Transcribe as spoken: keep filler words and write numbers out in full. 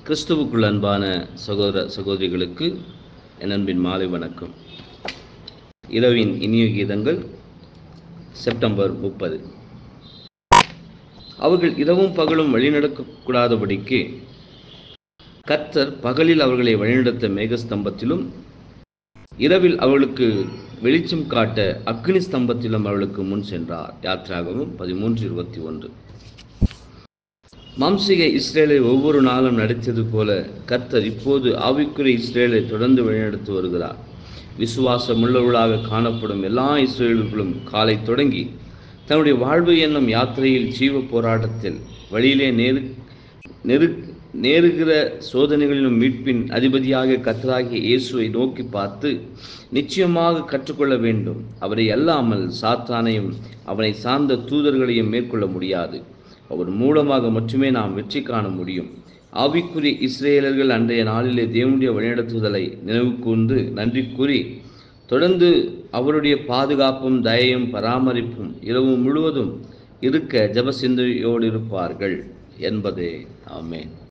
கிறிஸ்துவுக்குள் அன்பான சகோதர சகோதரிகளுக்கு என் அன்பின் மாலை வணக்கம். இரவின் இனிய கீதங்கள் செப்டம்பர் முப்பது. அவர்கள் இரவும் பகலும் வழிநடக்கக்கூடாதபடிக்கு கர்த்தர் பகலில் அவர்களை வழிநடத்த மேகஸ்தம்பத்திலும் இரவில் அவர்களுக்கு வெளிச்சம் காட்ட அக்னி ஸ்தம்பத்திலும் அவர்களுக்கு முன் சென்றார். யாத்ராகமம் பதிமூன்று இருபத்தி ஒன்று. மாம்சீக இஸ்ரேலை ஒவ்வொரு நாளும் நடத்தியது போல கர்த்தர் இப்போது ஆவிக்குரிய இஸ்ரேலை தொடர்ந்து வழிநடத்தி வருகிறார். விசுவாசமுள்ளவர்களாக காணப்படும் எல்லா இஸ்ரேலர்களும் காலை தொடங்கி தன்னுடைய வாழ்வு என்னும் யாத்திரையில் ஜீவ போராட்டத்தில் வழியிலே நேரு நெரு நேருகிற சோதனைகளிலும் மீட்பின் அதிபதியாக கர்த்தராகிய இயேசுவை நோக்கி பார்த்து நிச்சயமாக கற்றுக்கொள்ள வேண்டும். அவரை அல்லாமல் சாத்தானையும் அவனை சார்ந்த தூதர்களையும் மேற்கொள்ள முடியாது. அவர் மூலமாக மட்டுமே நாம் வெற்றி காண முடியும். ஆவிக்குரிய இஸ்ரேலர்கள் அன்றைய நாளிலே தேவனுடைய வழிநடத்துதலை நினைவு கூர்ந்து நன்றி கூறி தொடர்ந்து அவருடைய பாதுகாப்பும் தயையும் பராமரிப்பும் இரவு முழுவதும் இருக்க ஜெப சிந்தையோடு இருப்பார்கள் என்பதே. ஆமென்.